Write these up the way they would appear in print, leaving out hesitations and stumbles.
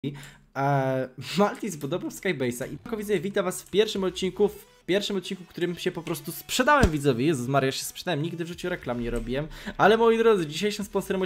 Maltis podobał Skybase'a i widzowie, witam was w pierwszym odcinku, w którym się po prostu sprzedałem, widzowie. Jezus Maria, się sprzedałem, nigdy w życiu reklam nie robiłem. Ale moi drodzy, dzisiejszym sponsorem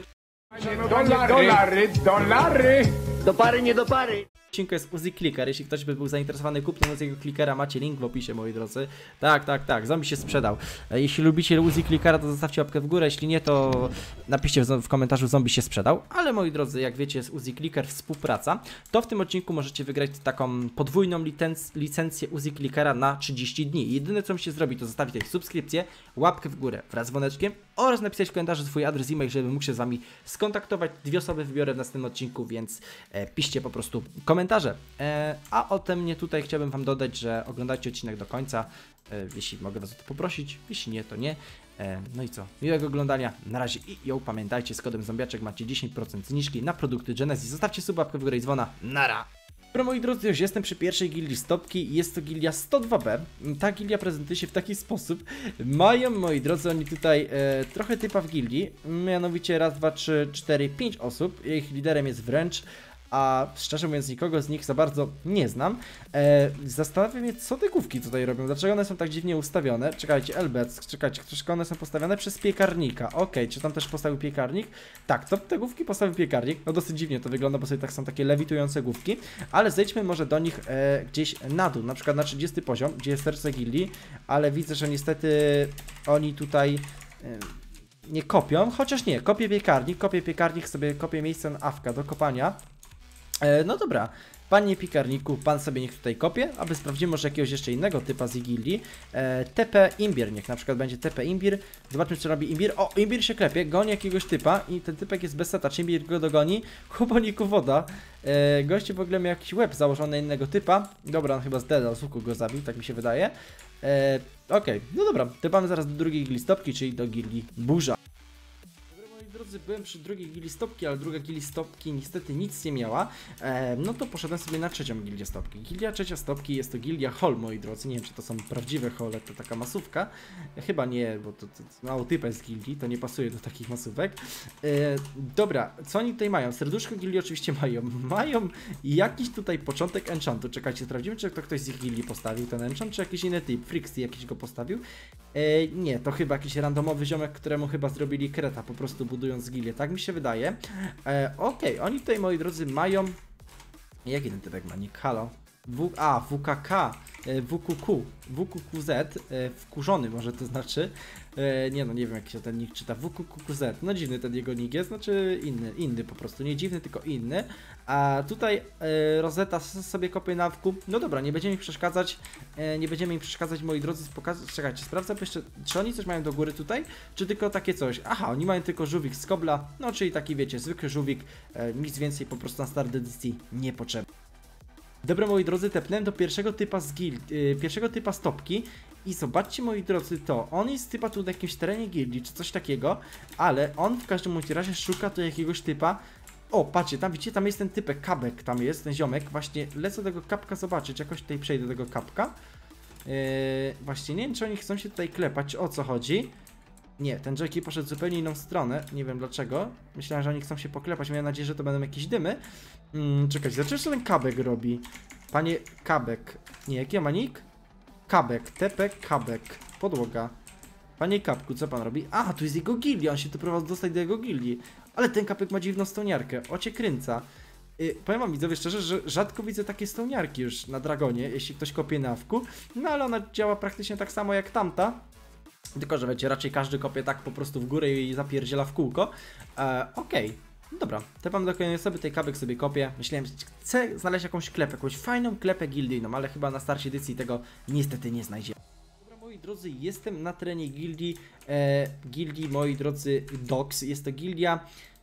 Dolary! Do pary, nie do pary! odcinku jest Uzi Clicker. Jeśli ktoś by był zainteresowany kupnem Uziego Clickera, macie link w opisie, moi drodzy. Tak, zombie się sprzedał. Jeśli lubicie Uzi Clickera, to zostawcie łapkę w górę, jeśli nie, to napiszcie w komentarzu zombie się sprzedał. Ale moi drodzy, jak wiecie, jest Uzi Clicker współpraca, to w tym odcinku możecie wygrać taką podwójną licencję Uzi Clickera na 30 dni. Jedyne co musicie zrobić, to zostawić tutaj subskrypcję, łapkę w górę wraz z dzwoneczkiem oraz napisać w komentarzu swój adres e-mail, żebym mógł się z wami skontaktować. 2 osoby wybiorę w następnym odcinku, więc piszcie po prostu komentarze. A o mnie tutaj chciałbym wam dodać, że oglądajcie odcinek do końca, jeśli mogę was o to poprosić, jeśli nie, to nie. No i co? Miłego oglądania, na razie i pamiętajcie, z kodem zombiaczek macie 10% zniżki na produkty Genesis. Zostawcie suba, łapkę w górę i dzwona, nara! Dobra, moi drodzy, już jestem przy pierwszej gildii stopki, jest to gildia 102B. Ta gildia prezentuje się w taki sposób. Mają, moi drodzy, oni tutaj trochę typa w gildii, mianowicie raz, 2, 3, 4, 5 osób. Ich liderem jest wręcz, a szczerze mówiąc nikogo z nich za bardzo nie znam. Zastanawiam mnie, co te główki tutaj robią, dlaczego one są tak dziwnie ustawione. Czekajcie, Elbec, czekajcie, troszkę one są postawione przez piekarnika. Okej, czy tam też postawił piekarnik? Tak, to te główki postawił piekarnik. No dosyć dziwnie to wygląda, bo sobie tak są takie lewitujące główki. Ale zejdźmy może do nich gdzieś na dół, na przykład na 30 poziom, gdzie jest serce gildii. Ale widzę, że niestety oni tutaj nie kopią, chociaż nie, kopię piekarnik, sobie kopię miejsce na awka do kopania. No dobra, panie piekarniku, pan sobie niech tutaj kopie, aby sprawdzimy może jakiegoś jeszcze innego typa z gildii. TP Imbir, niech na przykład będzie TP Imbir. Zobaczmy, co robi Imbir. O, Imbir się klepie, goni jakiegoś typa i ten typek jest bez seta, czy Imbir go dogoni? Chłoponiku woda. Goście w ogóle miał jakiś łeb założony innego typa. Dobra, on chyba z Deda z łuku go zabił, tak mi się wydaje. Okej, no dobra, typamy zaraz do drugiej gildii stopki, czyli do gildii burza. Drodzy, byłem przy drugiej gildii stopki, ale druga gildia stopki niestety nic nie miała. No to poszedłem sobie na trzecią gildię stopki. Gildia trzecia stopki jest to gildia hall, moi drodzy. Nie wiem, czy to są prawdziwe hole, to taka masówka. Chyba nie, bo to mało typa z gildii, to nie pasuje do takich masówek. Dobra, co oni tutaj mają? Serduszko gildii oczywiście mają. Mają jakiś tutaj początek enchantu. Czekajcie, sprawdzimy, czy to ktoś z ich gildii postawił ten enchant, czy jakiś inny typ. Frixie jakiś go postawił. Nie, to chyba jakiś randomowy ziomek, któremu chyba zrobili kreta, po prostu budując gildię, tak mi się wydaje. Okej, oni tutaj, moi drodzy, mają... Jaki ten typek ma nick? Halo? WKK, WQQZ, wkurzony może to znaczy. Nie no, nie wiem jak się ten nick czyta, WQQZ, no dziwny ten jego nick jest, znaczy inny po prostu, nie dziwny, tylko inny. A tutaj Rosetta sobie kopie na wku. No dobra, nie będziemy im przeszkadzać, moi drodzy, czekajcie, sprawdzę jeszcze, czy oni coś mają do góry tutaj, czy tylko takie coś. Aha, oni mają tylko żółwik z kobla, no czyli taki wiecie, zwykły żółwik, nic więcej po prostu na start edycji nie potrzeba. Dobra, moi drodzy, tepnąłem do pierwszego typa z pierwszego typa stopki i zobaczcie, moi drodzy, to on jest typa tu na jakimś terenie gildii, czy coś takiego, ale on w każdym razie szuka tu jakiegoś typa. O, patrzcie, tam widzicie, tam jest ten typek, kabek tam jest, ten ziomek, właśnie lecę do tego kapka zobaczyć, jakoś tutaj przejdę do tego kapka. Właśnie nie wiem, czy oni chcą się tutaj klepać, o co chodzi. Nie, ten Jackie poszedł zupełnie inną stronę, nie wiem dlaczego. Myślałem, że oni chcą się poklepać, miałem nadzieję, że to będą jakieś dymy. Czekajcie, dlaczego ten kabek robi? Panie kabek. Nie, jaki ma nick? Kabek, TP kabek. Podłoga. Panie kapku, co pan robi? A, tu jest jego gildia, on się tu próbował dostać do jego gildii. Ale ten kapek ma dziwną stoniarkę, ocie kręca. Powiem wam, widzowie, szczerze, że rzadko widzę takie stoniarki już na Dragonie, jeśli ktoś kopie na wku. No ale ona działa praktycznie tak samo jak tamta. Tylko, że wiecie, raczej każdy kopie tak po prostu w górę i zapierdziela w kółko. Okej. Dobra, tepam do kolejnej osoby, tej kabek sobie kopię. Myślałem, że chcę znaleźć jakąś klepę, jakąś fajną klepę gildyjną, ale chyba na starcie edycji tego niestety nie znajdziemy. Dobra, moi drodzy, jestem na terenie gildii, moi drodzy, Dogs. Jest to gildia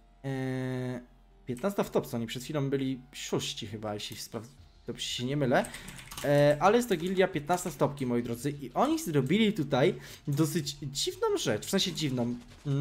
15 w topce, oni przed chwilą byli 6 chyba, jeśli dobrze się nie mylę. Ale jest to gildia 15 stopki, moi drodzy, i oni zrobili tutaj dosyć dziwną rzecz, w sensie dziwną.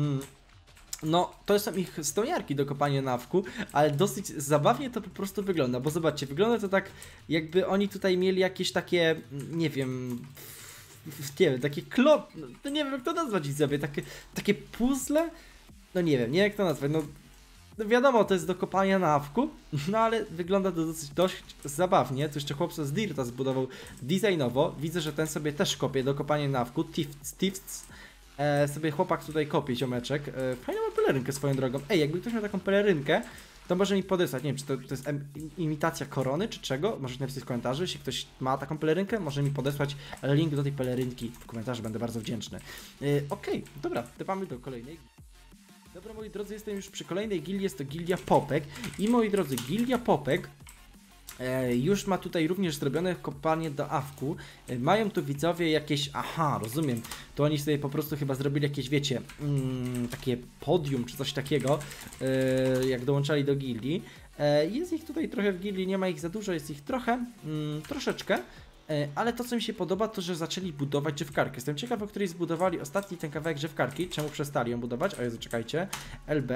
No, to są ich stoniarki do kopania na wku, ale dosyć zabawnie to po prostu wygląda, bo zobaczcie, wygląda to tak, jakby oni tutaj mieli jakieś takie, nie wiem, takie no nie wiem jak to nazwać, widzowie, takie puzzle, no nie wiem, jak to nazwać, no no wiadomo, to jest do kopania na awku, no ale wygląda to dość zabawnie. Tu jeszcze chłopca z Dirta zbudował designowo. Widzę, że ten sobie też kopie do kopania na awku. Tifts. Sobie chłopak tutaj kopie, ziomeczek. Fajną ma pelerynkę swoją drogą. Ej, jakby ktoś miał taką pelerynkę, to może mi podesłać. Nie wiem, czy to jest imitacja korony, czy czego? Możesz napisać w komentarzu, jeśli ktoś ma taką pelerynkę, może mi podesłać link do tej pelerynki w komentarzu, będę bardzo wdzięczny. Okej, dobra, typamy do kolejnej. Dobra, moi drodzy, jestem już przy kolejnej gildii, jest to Gildia Popek. I moi drodzy, Gildia Popek już ma tutaj również zrobione kopalnie do awku. Mają tu widzowie jakieś, aha, rozumiem, to oni sobie po prostu chyba zrobili jakieś, wiecie, takie podium czy coś takiego, jak dołączali do gildii. Jest ich tutaj trochę w gildii, nie ma ich za dużo, jest ich trochę, troszeczkę. Ale to, co mi się podoba, to że zaczęli budować drzewkarkę. Jestem ciekaw, o której zbudowali ostatni ten kawałek drzewkarki. Czemu przestali ją budować? O Jezu, czekajcie. LB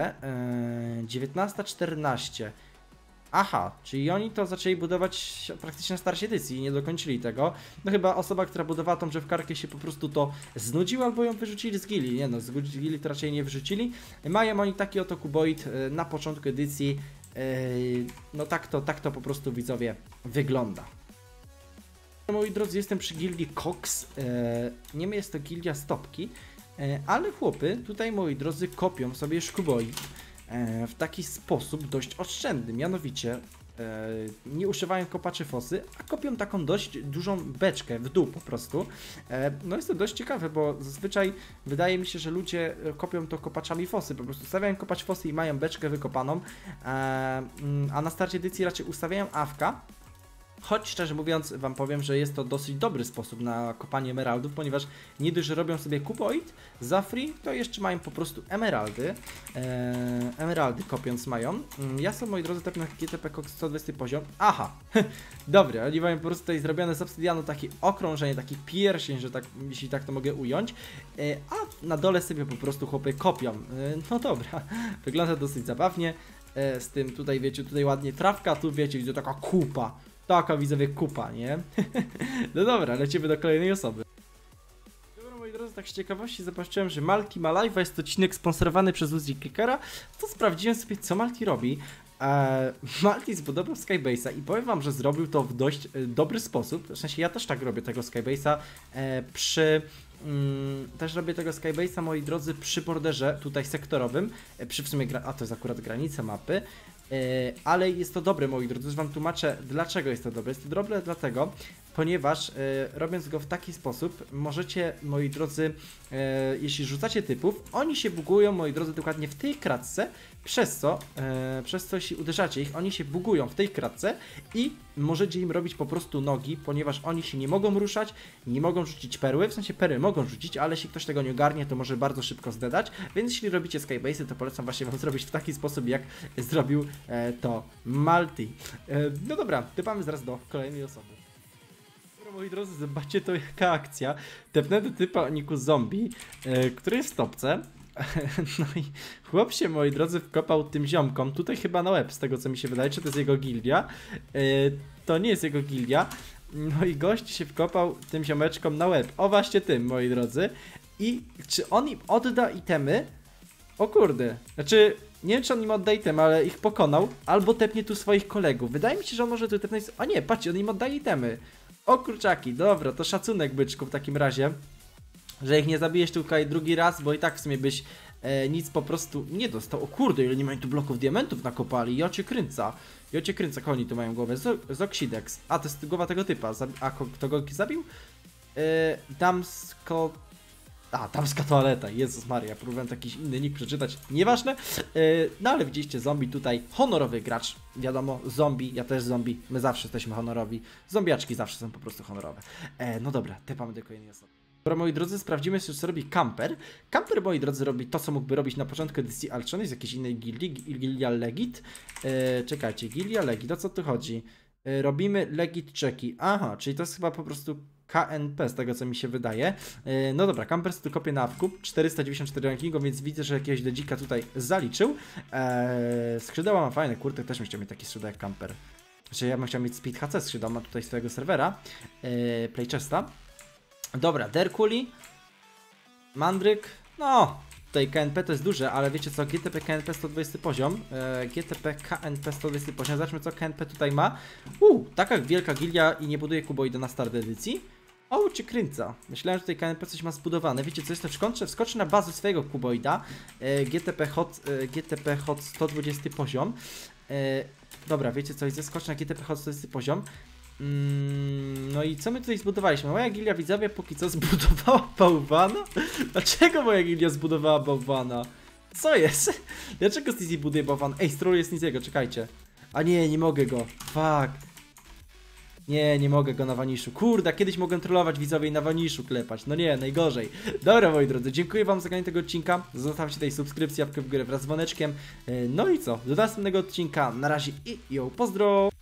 19-14. Aha, czyli oni to zaczęli budować praktycznie na starcie edycji i nie dokończyli tego. No chyba osoba, która budowała tą drzewkarkę, się po prostu to znudziła albo ją wyrzucili z gili. Nie no, z gili to raczej nie wyrzucili. Mają oni taki oto kuboid na początku edycji. No tak to po prostu, widzowie, wygląda. Moi drodzy, jestem przy gildii Cox. Nie jest to gildia stopki, ale chłopy tutaj, moi drodzy, kopią sobie szkuboid w taki sposób dość oszczędny, mianowicie nie używają kopaczy fosy, a kopią taką dość dużą beczkę w dół po prostu. No jest to dość ciekawe, bo zazwyczaj wydaje mi się, że ludzie kopią to kopaczami fosy, po prostu stawiają kopacz fosy i mają beczkę wykopaną, a na starcie edycji raczej ustawiają awka. Choć szczerze mówiąc wam powiem, że jest to dosyć dobry sposób na kopanie emeraldów, ponieważ nie dość, że robią sobie kuboid za free, to jeszcze mają po prostu emeraldy. Emeraldy kopiąc mają. Ja są, moi drodzy, tak na GTP Cox 120 poziom. Aha, dobra, oni mają po prostu tutaj zrobione z obsydianu takie okrążenie, taki pierścień, że tak, jeśli tak to mogę ująć. A na dole sobie po prostu chłopy kopią. No dobra, wygląda dosyć zabawnie. Z tym tutaj, wiecie, tutaj ładnie trawka, tu wiecie, widzę taka kupa. Taka, widzowie, kupa, nie? No dobra, lecimy do kolejnej osoby. Dobra, moi drodzy, tak z ciekawości zobaczyłem, że Malti ma live'a, jest to odcinek sponsorowany przez Uzi Clickera. To sprawdziłem sobie, co Malti robi. Malti zbudował Skybase'a i powiem wam, że zrobił to w dość dobry sposób. W sensie ja też tak robię tego Skybase'a też robię tego Skybase'a, moi drodzy, przy borderze tutaj sektorowym, przy w sumie, a to jest akurat granica mapy. Ale jest to dobre, moi drodzy, już wam tłumaczę, dlaczego jest to dobre. Jest to dobre dlatego, ponieważ robiąc go w taki sposób, możecie, moi drodzy, jeśli rzucacie typów, oni się bugują, moi drodzy, dokładnie w tej kratce, przez co jeśli uderzacie ich, oni się bugują w tej kratce i możecie im robić po prostu nogi, ponieważ oni się nie mogą ruszać, nie mogą rzucić perły, w sensie perły mogą rzucić, ale jeśli ktoś tego nie ogarnie, to może bardzo szybko zdedać, więc jeśli robicie Skybase'y, to polecam właśnie wam zrobić w taki sposób, jak zrobił to Malti. No dobra, typamy zaraz do kolejnej osoby. Moi drodzy, zobaczcie to jaka akcja. Tepnę do typa o niku zombie, który jest w topce. No i chłop się, moi drodzy, wkopał tym ziomkom. Tutaj chyba na łeb, z tego co mi się wydaje, czy to jest jego gildia. To nie jest jego gildia. No i gość się wkopał tym ziomeczkom na łeb. O właśnie tym, moi drodzy. I czy on im odda itemy? O kurde. Znaczy, nie wiem, czy on im odda itemy, ale ich pokonał. Albo tepnie tu swoich kolegów. Wydaje mi się, że on może tu tepnąć... O nie, patrzcie, on im oddaje itemy. O kurczaki, dobra, to szacunek, byczku, w takim razie, że ich nie zabijesz tutaj drugi raz, bo i tak w sumie byś nic po prostu nie dostał. O kurde, ile nie mają tu bloków diamentów nakopali, ja cię kręca, kogo oni tu mają głowę, Zoxidex, a to jest głowa tego typa, a kto go zabił? Damska toaleta, Jezus Maria, próbowałem jakiś inny nick przeczytać, nieważne. No ale widzieliście, zombie tutaj, honorowy gracz, wiadomo, zombie, ja też zombie, my zawsze jesteśmy honorowi, zombiaczki zawsze są po prostu honorowe. No dobra, tepamy do kolejnej osoby. Dobra, moi drodzy, sprawdzimy jeszcze, co robi Camper. Camper, moi drodzy, robi to, co mógłby robić na początku edycji, ale czy on jest z jakiejś innej gildii, Gildia Legit? Czekajcie, Gildia Legit, o co tu chodzi? Robimy Legit checki, aha, czyli to jest chyba po prostu KNP, z tego co mi się wydaje. No dobra, Camper tu kopie na awku, 494 rankingu, więc widzę, że jakiegoś dedzika tutaj zaliczył. Skrzydeła ma fajne, kurde, też bym chciał mieć taki skrzydeł jak Camper. Znaczy ja bym chciał mieć Speed HC skrzydeł, ma tutaj swojego serwera, Playchesta. Dobra, Derkuli, Mandryk, no, tutaj KNP to jest duże, ale wiecie co, GTP KNP 120 poziom, GTP KNP 120 poziom, zobaczmy co KNP tutaj ma. Taka wielka gilia i nie buduje kuboida na start edycji? O, cię kręca. Myślałem, że tutaj KNP coś ma zbudowane. Wiecie co, jest to wskoczy na bazę swojego kuboida, GTP Hot 120 poziom. Dobra, wiecie co, zeskoczy na GTP Hot 120 poziom. No i co my tutaj zbudowaliśmy? Moja gilia, widzowie, póki co zbudowała bałwana? Dlaczego moja gilia zbudowała bałwana? Co jest? Dlaczego Sneezy buduje bałwan? Ej, stroluję Sneezy'ego, czekajcie. A nie mogę go. Fuck. Nie mogę go na waniszu. Kurde, kiedyś mogłem trollować widzowie i na waniszu klepać. No nie, najgorzej. Dobra, moi drodzy, dziękuję wam za oglądanie tego odcinka. Zostawcie tutaj subskrypcję, łapkę w górę wraz z dzwoneczkiem. No i co? Do następnego odcinka. Na razie i pozdro!